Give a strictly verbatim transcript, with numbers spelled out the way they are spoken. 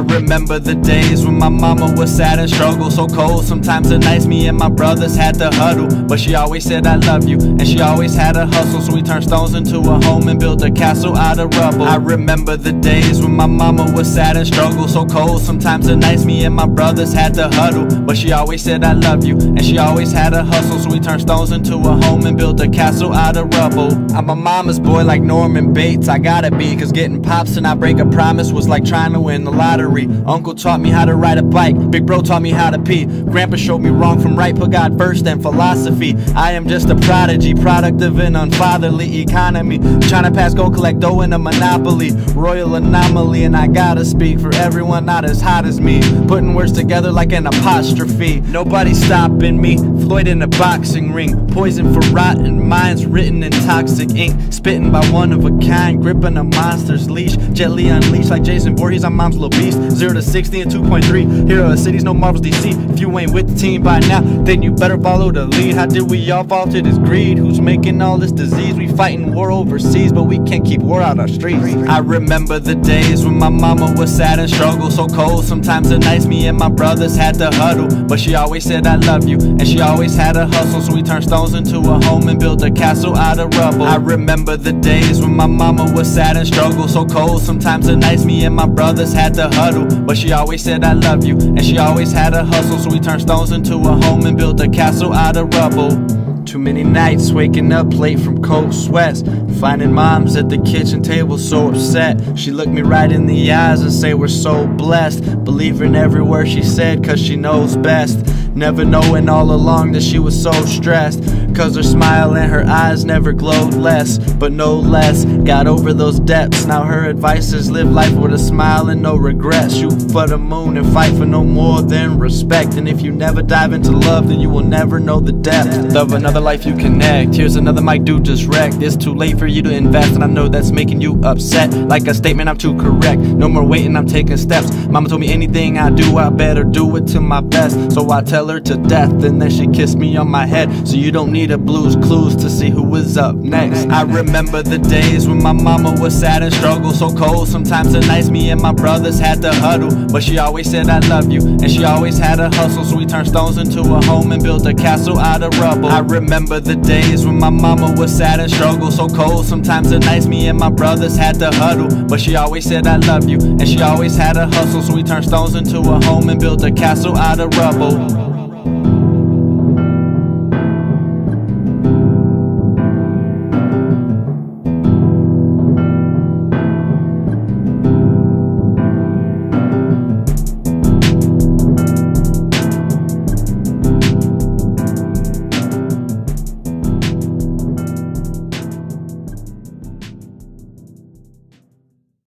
remember the days when my mama was sad and struggled so cold. Sometimes the nights me and my brothers had to huddle, but she always said I love you, and she always had a hustle. So we turned stones into a home and built a castle out of rubble. I remember the days when my mama was sad and struggled so cold. Sometimes the nights me and my brothers had to huddle, but she always said I love you, and she always had a hustle. So we turned stones into a home and built a castle out of rubble. I'm a mama's boy like Norman Bates, I gotta be, cause getting pops and I break a promise was like trying to win the lottery. Uncle taught me how to ride a bike, big bro taught me how to pee, grandpa showed me wrong from right, put God first and philosophy. I am just a prodigy, product of an unfatherly economy, trying to pass go collect dough in a monopoly, royal anomaly. And I gotta speak for everyone not as hot as me, putting words together like an apostrophe. Nobody stopping me, Floyd in a boxing ring, poison for rotten minds written in toxic ink, spitting by one of a kind, gripping a monster's leash, gently unleashed like Jason Voorhees, I'm mom's little beast. Zero to sixty and two point three, hero of cities, no Marvels D C. If you ain't with the team by now, then you better follow the lead. How did we all fall to this greed? Who's making all this disease? We fighting war overseas, but we can't keep war out our streets. I remember the days when my mama was sad and struggled so cold. Sometimes the nights me and my brothers had to huddle, but she always said I love you, and she always had a hustle. So we turned stones into a home and built a castle out of rubble. I remember the days when my mama was sad and struggled so cold. Sometimes the nights me and my brothers had to huddle, but she always said I love you, and she always had a hustle. So we turned stones into a home and built a castle out of rubble. Too many nights waking up late from cold sweats, finding moms at the kitchen table so upset. She looked me right in the eyes and say we're so blessed, believing every word she said cause she knows best. Never knowing all along that she was so stressed, cause her smile and her eyes never glowed less, but no less. Got over those depths, now her advice is live life with a smile and no regrets. Shoot for the moon and fight for no more than respect. And if you never dive into love, then you will never know the depth of another life you connect. Here's another mic dude just wrecked. It's too late for you to invest, and I know that's making you upset. Like a statement, I'm too correct. No more waiting, I'm taking steps. Mama told me anything I do, I better do it to my best. So I tell her to death, and then she kissed me on my head. So you don't need a Blue's Clues to see who was up next. I remember the days when my mama was sad and struggled so cold. Sometimes the nights me and my brothers had to huddle, but she always said I love you, and she always had a hustle. So we turned stones into a home and built a castle out of rubble. I remember the days when my mama was sad and struggled so cold. Sometimes the nights me and my brothers had to huddle, but she always said I love you, and she always had a hustle. So we turned stones into a home and built a castle out of rubble.